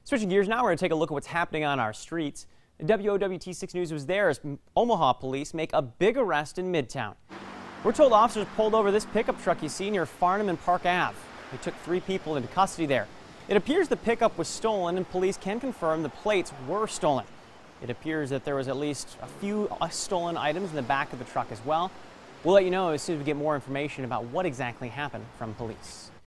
Switching gears now, we're going to take a look at what's happening on our streets. WOWT6 News was there as Omaha police make a big arrest in Midtown. We're told officers pulled over this pickup truck you see near Farnam and Park Ave. They took 3 people into custody there. It appears the pickup was stolen, and police can confirm the plates were stolen. It appears that there was at least a few stolen items in the back of the truck as well. We'll let you know as soon as we get more information about what exactly happened from police.